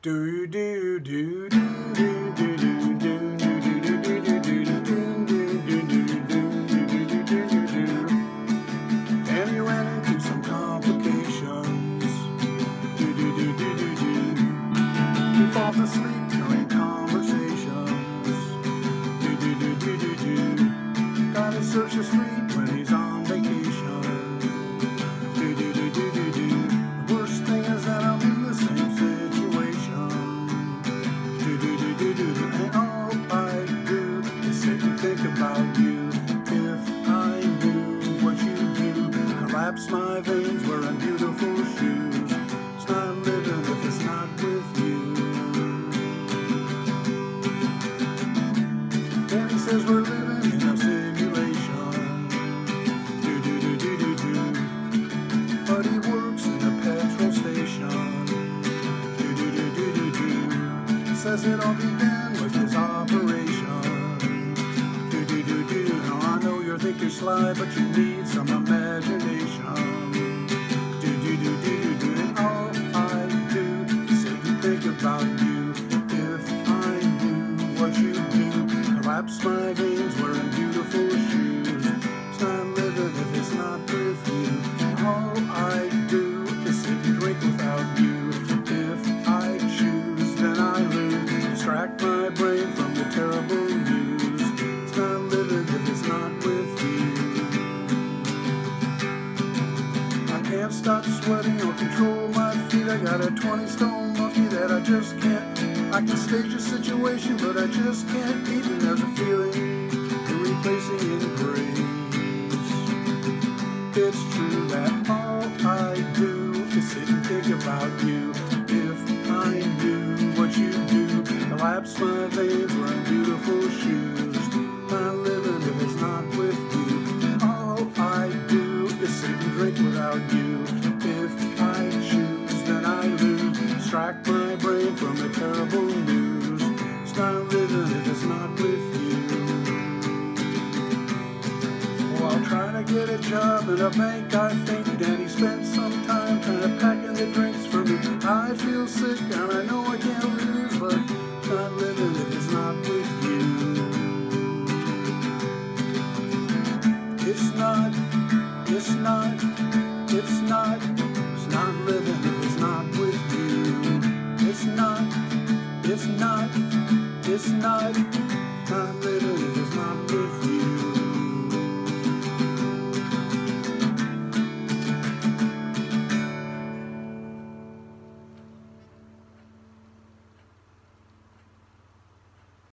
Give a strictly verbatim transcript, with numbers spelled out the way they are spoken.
Do do do do do do do do do do. And he ran into some complications. Do do do do do do. He falls asleep during conversations. Do do do do do do. Gotta search the street when he's on vacation. Do do do do do do. The worst thing is that I'm in the same situation. Do do do do do do. And all I do is sit and think about you. If I knew what you do, collapse my veins wearing beautiful shoes. It's not living if it's not with you. And he says we're living in a simulation. Do do do do do do. But he works in a petrol station. Do do do do do do. He says it all began with his operation. Do do do do do. Now I know you think you're sly, but you need some imagination. Do do do do do do. And all I do is sit and think about you. If I knew what you do, collapse my veins wearing beautiful shoes. It's not living if it's not with you. All I do is sit and drink without you. If I choose, then I lose. Distract my brain from the terrible news. It's not living if it's not with you. I can't stop sweating or control my feet. I got a twenty stone monkey that I just can't. I can stage a situation, but I just can't beat it. There's a feeling replacing in grace. It's true that all I do is sit and think about you. If I knew what you do, collapse my veins wearing beautiful shoes. Not living if it's not with you. All I do is sit and drink without you. If I choose, then I lose. Distract my brain from the terrible news. It's not living if it's not with you. While trying to get a job at a bank, I think Danny spent some time kind of packing the drink.